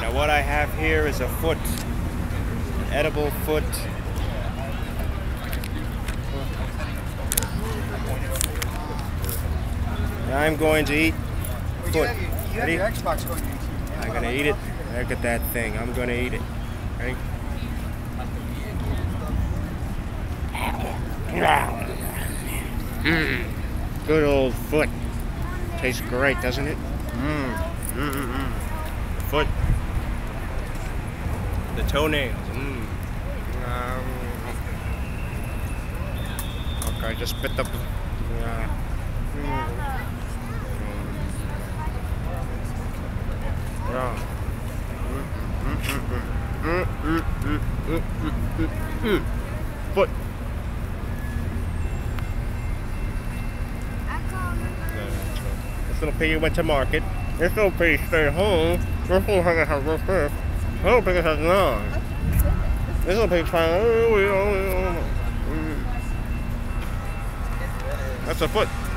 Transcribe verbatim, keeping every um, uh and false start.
Now what I have here is a foot, an edible foot. Now I'm going to eat foot. You have, you have your Xbox going to YouTube. I'm gonna eat it. Look at that thing. I'm gonna eat it. Ready? Mm. Good old foot. Tastes great, doesn't it? Mm. Mm -mm -mm. The foot. The toenails. Mm. Um, okay, just spit the. Yeah. Mm. Yeah. Mm, mm, mm, mm, mm, mm, mm, mm, mm, mm. Foot. This little piggy went to market. This little piggy stayed home. This little piggy has this this. This little piggy has none. This little piggy's trying. Oh, oh, oh, oh. That's a foot.